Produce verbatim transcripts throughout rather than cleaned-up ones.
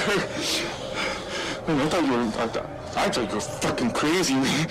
Man, I thought you were, I thought, I thought you were fucking crazy, man.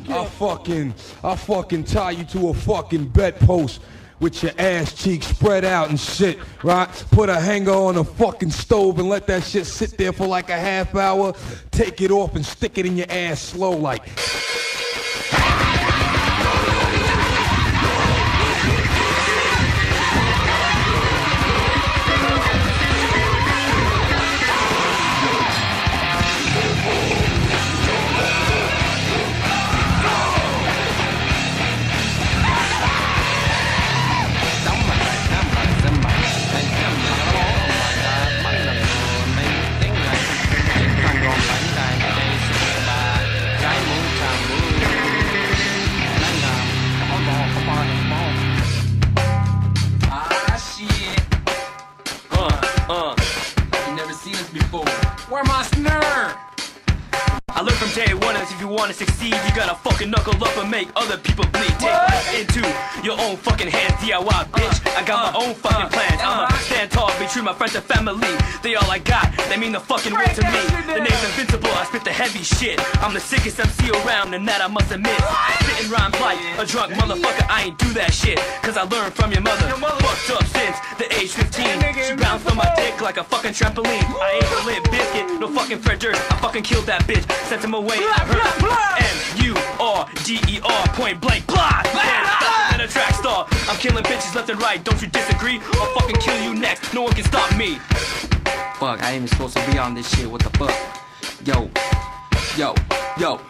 I'll fucking, I'll fucking tie you to a fucking bedpost with your ass cheeks spread out and shit, right? Put a hanger on a fucking stove and let that shit sit there for like a half hour. Take it off and stick it in your ass slow like. Where my snare? I learned from day one as if you wanna succeed, you gotta fucking knuckle up and make other people bleed. Take it into your own fucking hands, D I Y, bitch. I got my own fucking plans. I'ma stand tall, between my friends and family. They all I got, they mean the fucking world to me. The name's invincible, I spit the heavy shit. I'm the sickest M C around, and that I must admit. Spitting rhymes like a drunk motherfucker, I ain't do that shit. Cause I learned from your mother. Fucked up since the age fifteen. She bounced on my dick like a fucking trampoline. I ate a lit biscuit, no fucking Fred Durst. I fucking killed that bitch, sent him away. M U R D E R, point blank, blah! And a track star. I'm killing bitches left and right, don't you disagree? I'll fucking kill you next, no one can stop me. Fuck, I ain't even supposed to be on this shit, what the fuck? Yo, yo, yo.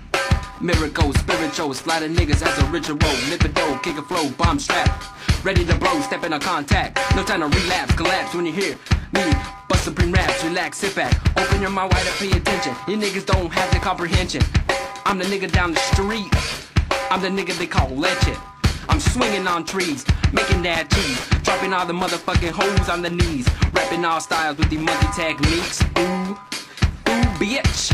Miracle, spiritual, sliding niggas as a ritual. Lip a dough, kick a flow, bomb strap. Ready to blow, step in a contact. No time to relapse, collapse when you hear me. Bust supreme raps, relax, sit back. Open your mind wide and pay attention. You niggas don't have the comprehension. I'm the nigga down the street. I'm the nigga they call legend. I'm swinging on trees, making that cheese. Dropping all the motherfucking hoes on the knees. Rapping all styles with the monkey techniques. Ooh, ooh, bitch.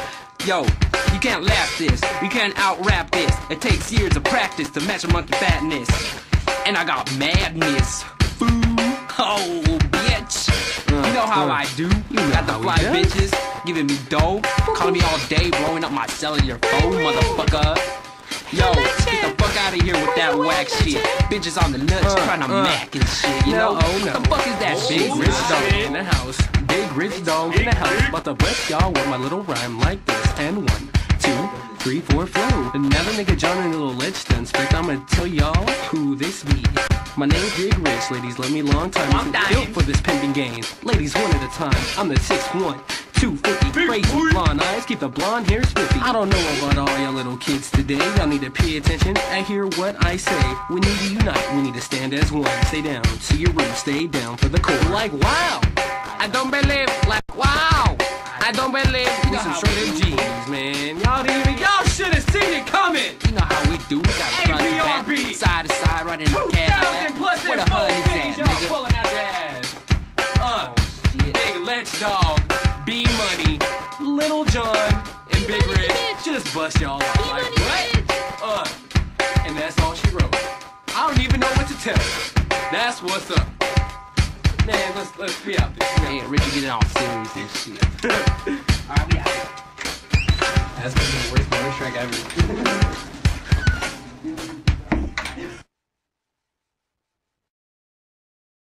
Yo, you can't laugh this, you can't out-rap this. It takes years of practice to match a monkey fatness. And I got madness. Ooh, oh, bitch. You know how I do. You got the fly bitches giving me dough, calling me all day, blowing up my cellular phone, motherfucker. Yo, get the fuck out of here with that whack shit. Bitches on the nuts trying to mac and shit, you know? Oh no. The fuck is that Big shit? rich dog in the house. Big rich dog in the house. About to bless y'all with my little rhyme like this. And one, two, three, four, flow. Another nigga John and a little ledge to inspect. I'ma tell y'all who this be. My name's Big Rich, ladies, love me long time. Built for this pimping game. Ladies, one at a time. I'm the six one, two fifty, crazy blonde eyes, keep the blonde hair spiffy. I don't know about all y'all little kids today. Y'all need to pay attention and hear what I say. We need to unite, we need to stand as one. Stay down to your roots, stay down for the core. Like wow, I don't believe. Like wow, I don't believe. With some straight up G's, man. Y'all didn't even. Y'all should have seen it coming. You know how we do. We got front to back, side to side, right in the Cadillac. Where the hell is that, nigga? Pulling out your ass. Uh, Big Let's Dog, B Money, Little John, and Big Rich just bust y'all out like what? Uh, and that's all she wrote. I don't even know what to tell you. That's what's up. Man, let's let's be out there. Man, Richie getting all serious and shit. Alright, we out. That's gonna be the worst bonus track ever.